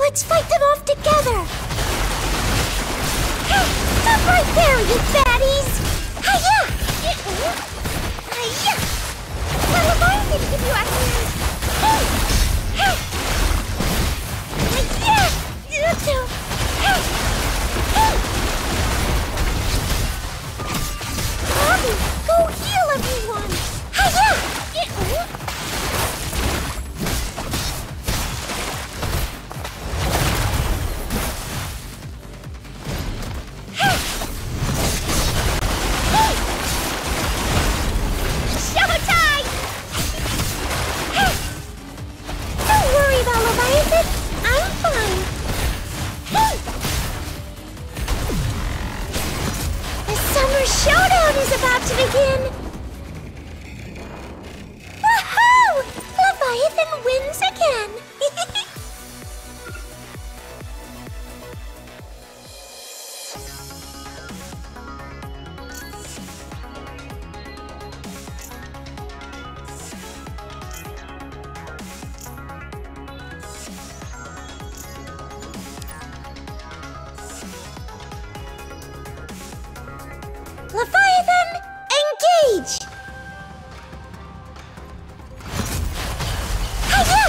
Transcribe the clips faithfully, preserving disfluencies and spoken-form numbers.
let's fight them off together! Hey, stop right there, you fatties! Hiya! Hiya! Well, if I can give you a hand! Hey! Hey! Hiya! Hey! Hey! Bobby, go heal everyone! Hiya! Showdown is about to begin! Woohoo! Leviathan wins again! Leviathan, engage! Hiya!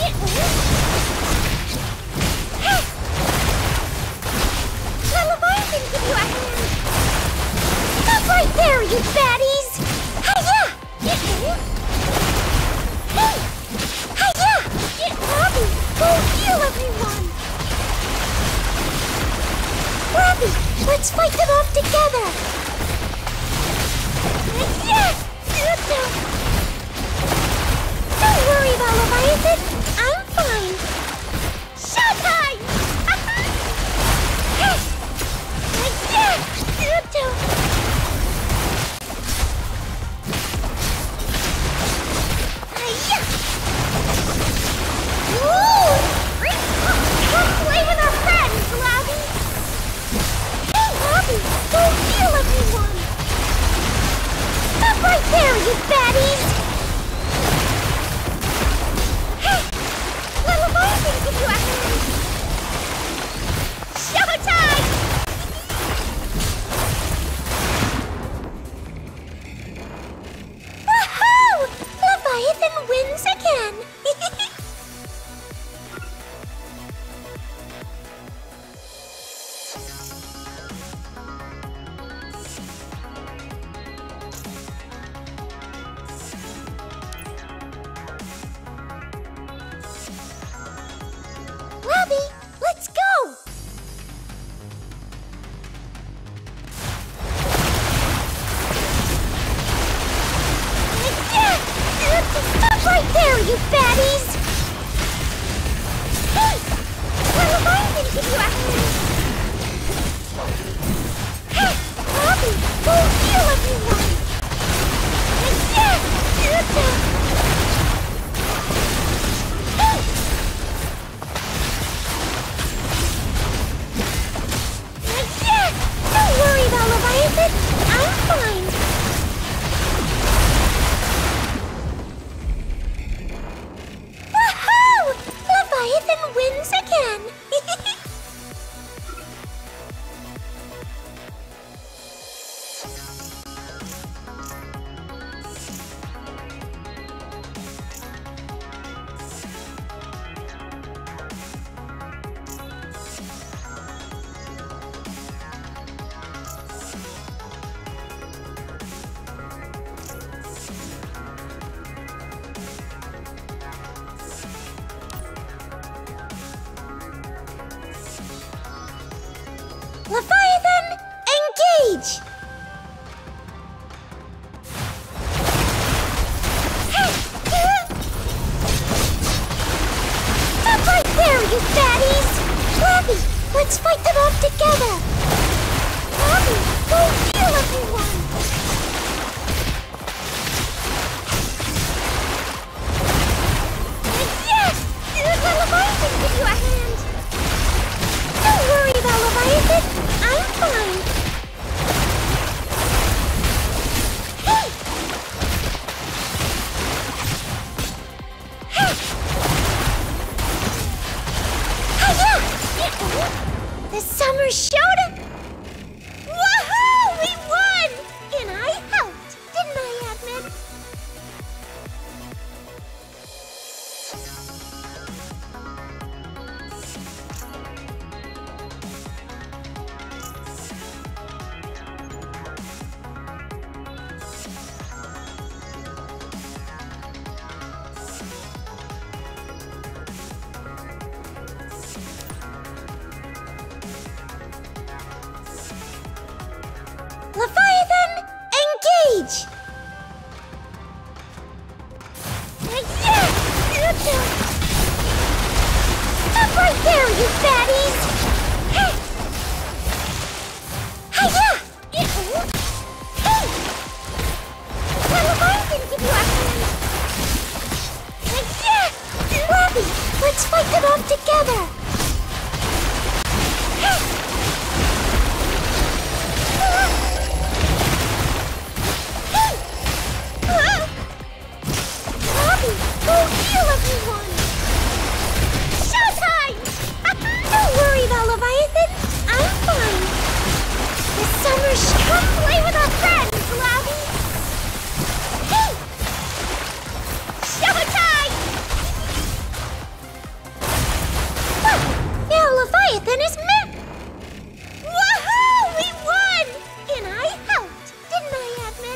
Let Leviathan give you a hand! Stop right there, you fatties! Hiya! Hey! Hiya! Robbie, go heal everyone! Robbie, let's fight them off together! Yes! Don't worry about Leviathan. I'm fine. Showtime! Come play with our friends, Robbie! Hey, Robbie, go heal everyone! Stop right there, you fatties! Hey! Let Leviathan give you a hand! Showtime! Woohoo! Leviathan wins again! Robbie, let's go! Stop right there, you fatties! Hey! Let Leviathan give you a hand! Hey! Robbie, go heal everyone! Don't worry about Leviathan. I'm fine. Woohoo! Leviathan wins again. Leviathan, engage! Stop right there, you fatties! Robbie, let's fight them off together! Robbie, go heal everyone! Yes! Let Leviathan give you a hand! Don't worry about Leviathan! I'm fine. Hey! Hey! Hiya! The summer showdown! Woohoo! We won! And I helped, didn't I, Admin? Leviathan, engage! Yeah! Stop right there, you fatties! Hey! Hiya! Hey! Well, Leviathan, give you a hand! Yeah! Robbie, let's fight them off together! Hey! Go heal everyone! Showtime! Don't worry about Leviathan. I'm fine. The summer sh- Come play with our friends, Labby! Hey! Showtime! Look! Now Leviathan is met! Woohoo! We won! And I helped, didn't I, Admin?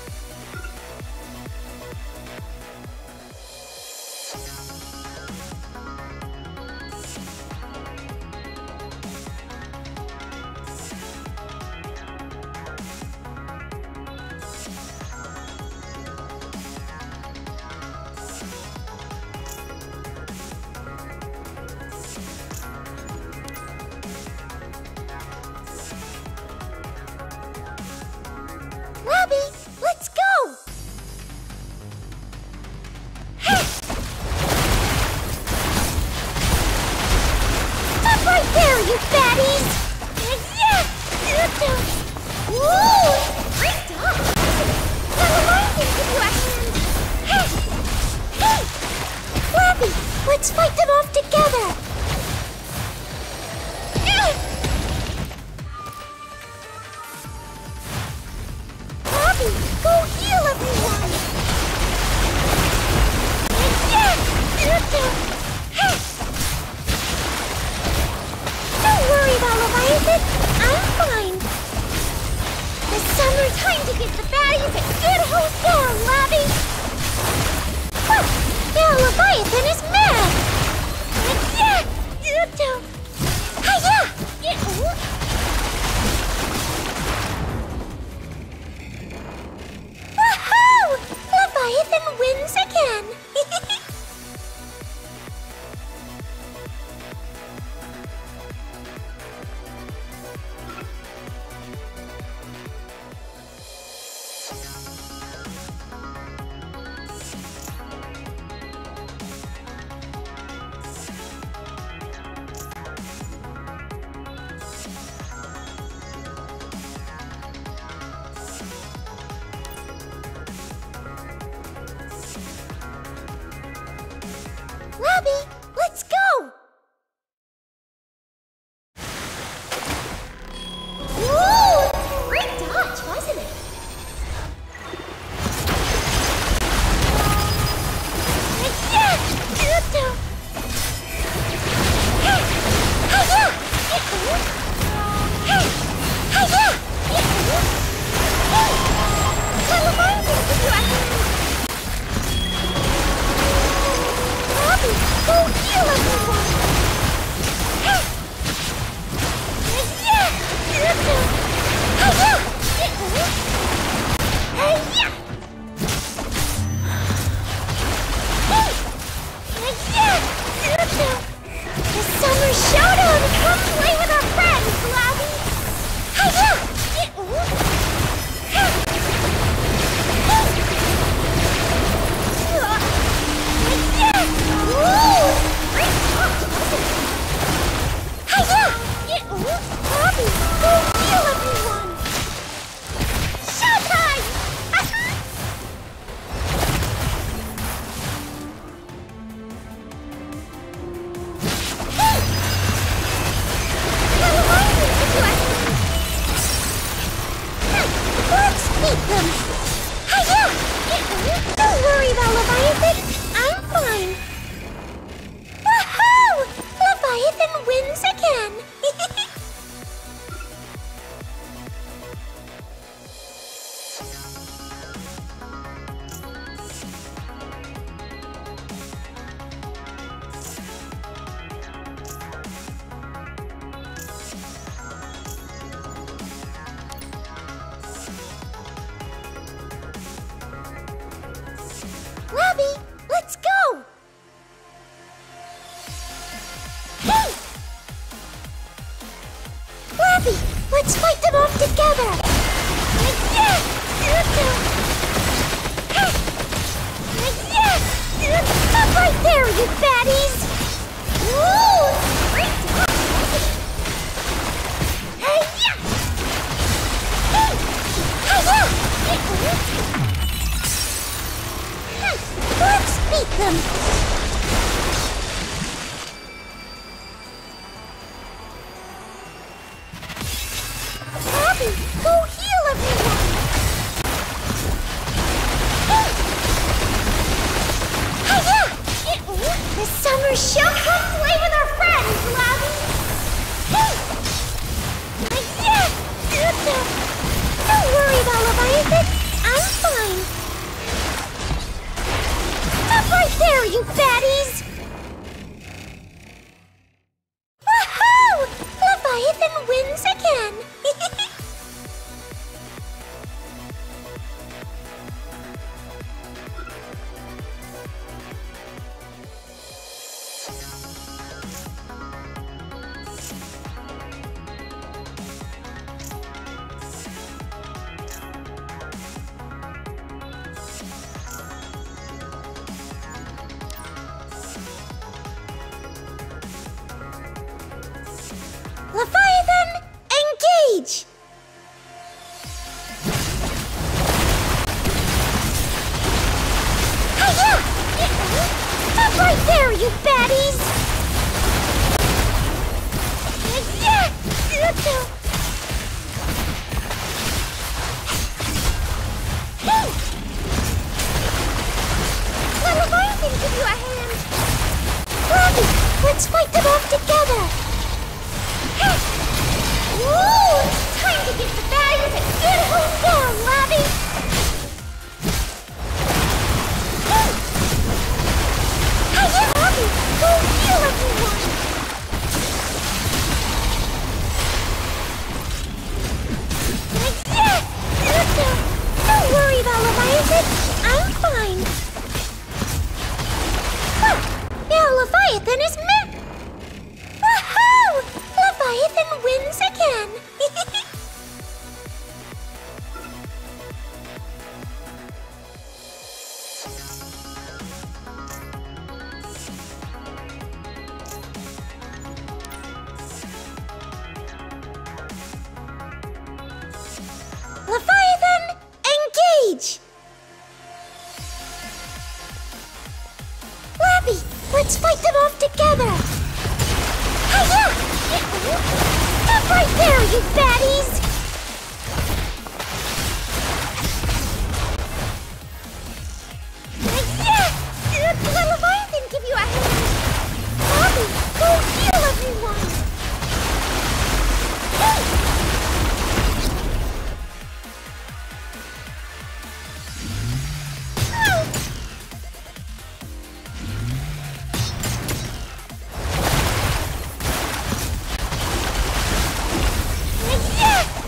Labby, let's go! Hey! Stop right there, you fatties! Yeah! Woo! Great job! Now Leviathan, give you a hand! Hey! Hey! Labby, let's fight them off together! Labby, go heal everyone! Yeah! Hey! Don't worry about Leviathan. I'm fine. The summer time to get the baddies a good hold down, Labby! Look! Now Leviathan is mad! Yeah! Hiya! Woohoo! Leviathan wins again! Labby, let's go! Woo! Great dodge, wasn't it? Yeah! Hey! Hiya! Hey! Hiya! Hey! Well, Leviathan, give you a hand! Labby, go heal everyone! Hey! Yeah! Hiya! Hiya! The summer showdown! Come play with our friends, Labby! Hiya! Woo! Great job, wasn't it? Hiya! Labby, go heal everyone! Showtime! there, you fatties! Woo! Great job! Hey-ya! Hey! Hey-ya! Hmm, let's beat them! Abby, go heal everyone! Hey! Hiya! The summer show! Come play with our friends, Labby! Hey! Hiya! Aether! Don't worry about Leviathan! I'm fine! Stop right there, you fatties! Woohoo! Leviathan wins again! Leviathan, engage! Hiya! Stop right there, you baddies! Hiya! Hey! Let Leviathan give you a hand! Labby, let's fight them off together! Woo! Time to get the baddies and get home down, Labby! Hiya, Labby! Go heal everyone! Hiya! Don't worry about Leviathan! I'm fine! Huh. Now Leviathan is met! Woohoo! Leviathan wins again! Leviathan, engage! Labby, let's fight them off together! Hiya! Stop right there, you fatties! Hiya! Let Leviathan give you a hand! Labby, go heal everyone! Hey! Yeah!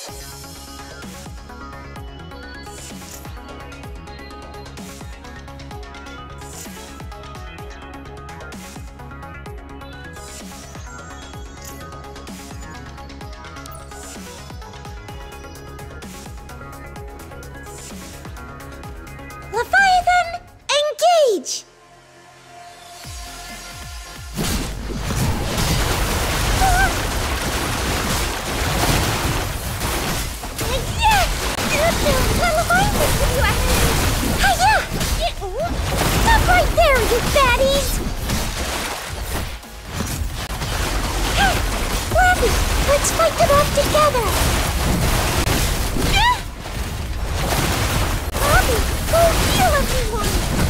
Leviathan, engage! Ah! Yes! What Leviathan give you a hand? Hiya! Stop right there, you fatties! Hey, Flappy, let's fight them off together! Ah! Bobby, go heal everyone!